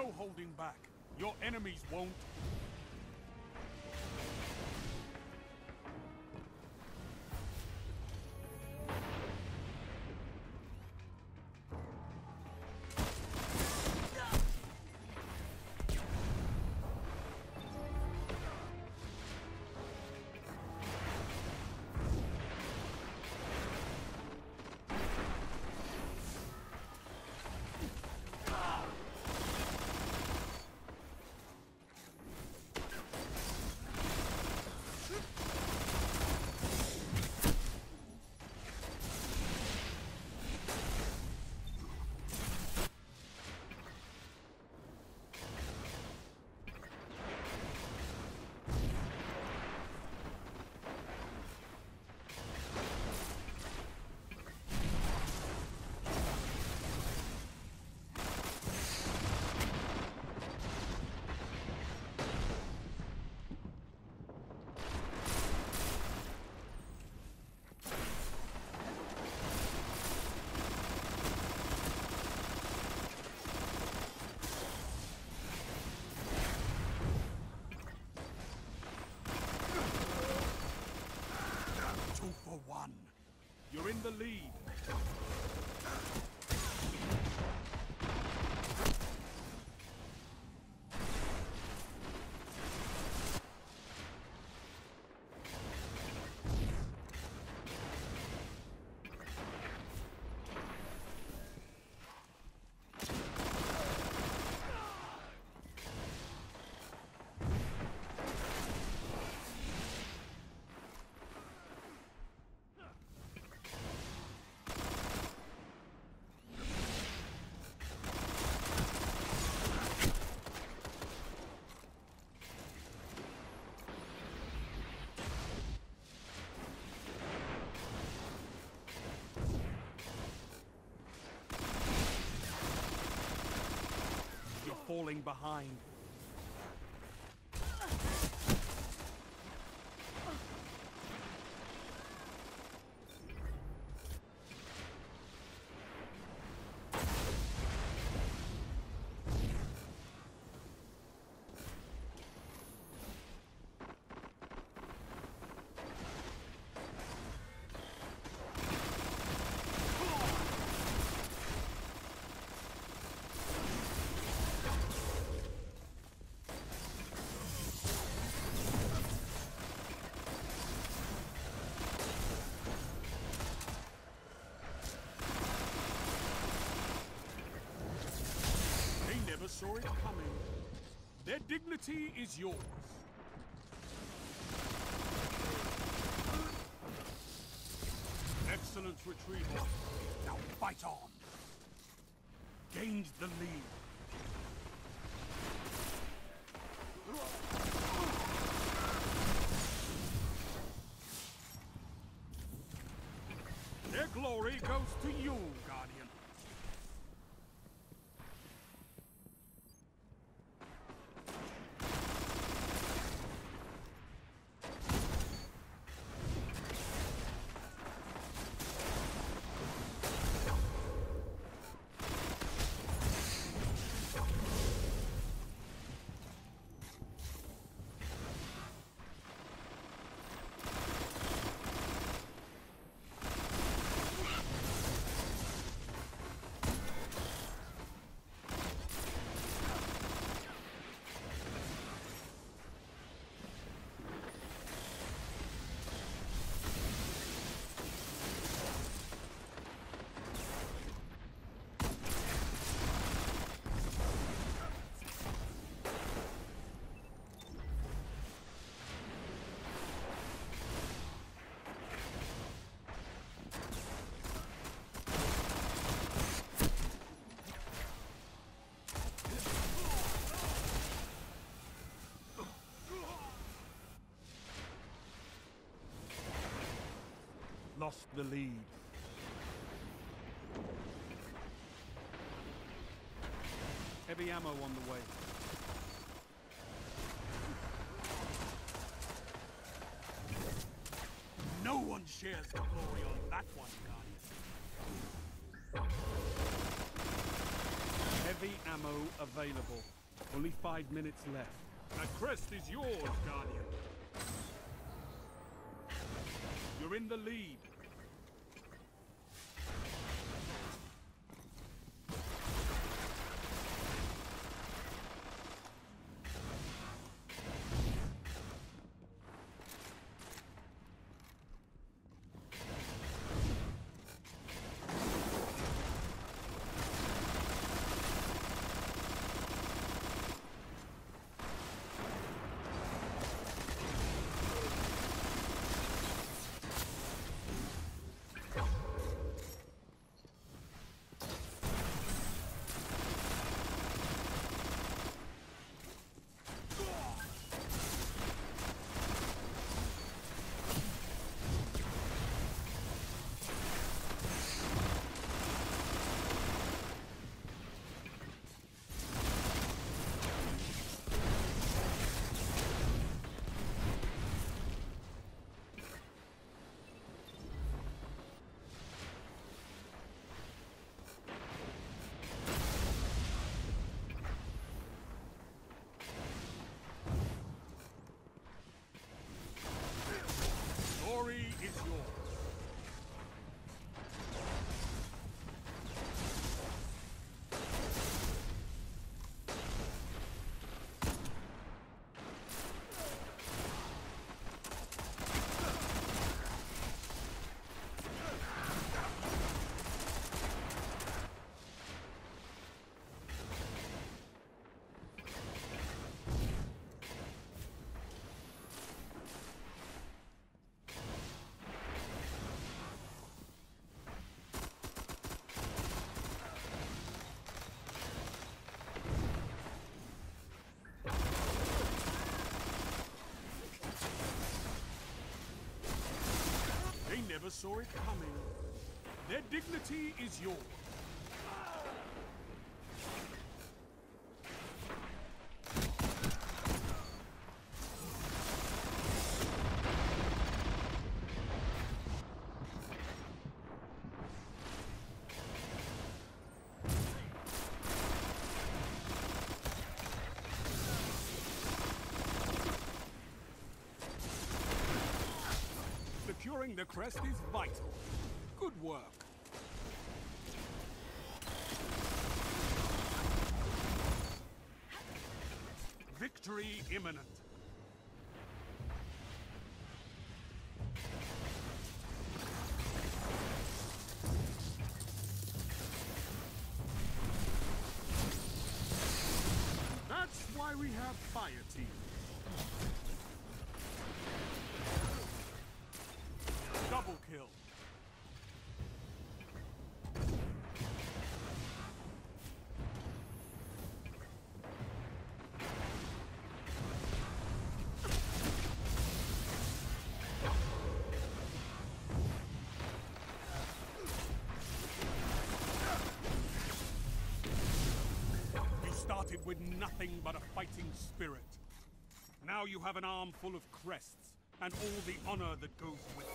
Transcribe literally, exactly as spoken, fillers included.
no holding back. Your enemies won't. You're in the lead. Falling behind. Saw it coming. Their dignity is yours. Excellent retrieval. Now fight on. Gained the lead. Their glory goes to you, Guardian. Lost the lead. Heavy ammo on the way. No one shares the glory on that one, Guardian. heavy ammo available. Only five minutes left. That crest is yours, Guardian. You're in the lead. Glory is yours. They never saw it coming. Their dignity is yours. Securing the crest is vital. Good work. Victory imminent. That's why we have fire teams. Double kill. You started with nothing but a fighting spirit. Now you have an arm full of crests and all the honor that goes with it.